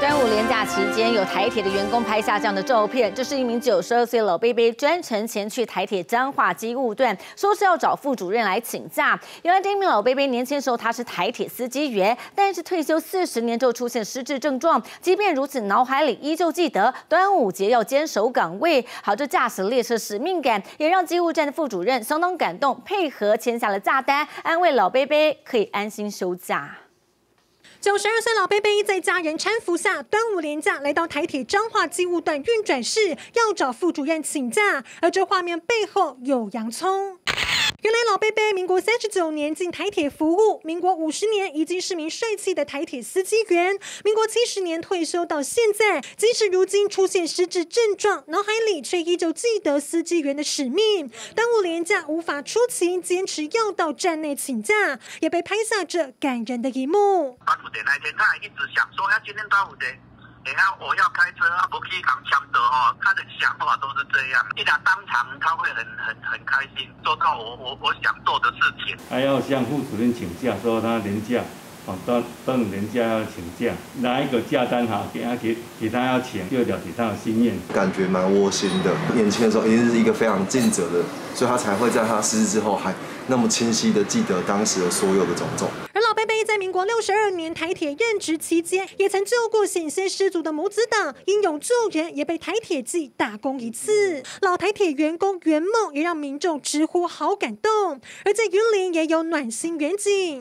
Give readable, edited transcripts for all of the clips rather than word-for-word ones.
端午连假期间，有台铁的员工拍下这样的照片。这是一名92岁老伯伯专程前去台铁彰化机务段，说是要找副主任来请假。原来这一名老伯伯年轻时候他是台铁司机员，但是退休40年之后出现失智症状。即便如此，脑海里依旧记得端午节要坚守岗位。好，这驾驶列车使命感，也让机务站的副主任相当感动，配合签下了假单，安慰老伯伯可以安心休假。 92岁老伯伯在家人搀扶下，端午连假来到台铁彰化机务段运转室，要找副主任请假。而这画面背后有洋葱。原来老伯伯民国39年进台铁服务，民国50年已经是名帅气的台铁司机员，民国70年退休到现在，即使如今出现失智症状，脑海里却依旧记得司机员的使命。端午连假无法出勤，坚持要到站内请假，也被拍下这感人的一幕。 端午节那天，他还一直想说，今天端午节。我要开车，不可以扛枪的哦。他的想法都是这样，一来当场他会很开心，做到我想做的事情。 还要向副主任请假，说他年假，端午连假要请假，拿一个假单给他要请，就了解他的心愿， 感觉蛮窝心的。年轻的时候一定是一个非常尽责的，所以他才会在他失智之后还那么清晰的记得当时的所有的种种。 而老伯伯在民国62年台铁任职期间，也曾救过险些失足的母子党，英勇救人，也被台铁记大功一次。老台铁员工圆梦，也让民众直呼好感动。而在云林也有暖心远景。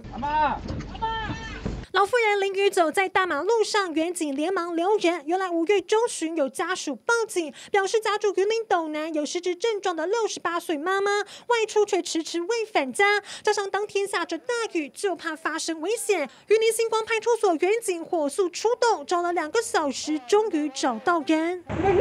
老妇人林宇走在大马路上，远警连忙留人。原来5月中旬有家属报警，表示家住云林斗南有失智症状的68岁妈妈外出却迟迟未返家，加上当天下着大雨，就怕发生危险。云林星光派出所远警火速出动，找了2个小时，终于找到人。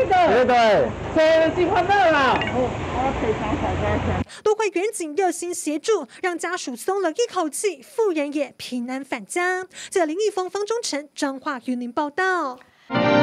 多亏远警热心协助，让家属松了一口气，妇人也平安返家。这林义峰、方中诚彰化云林报道。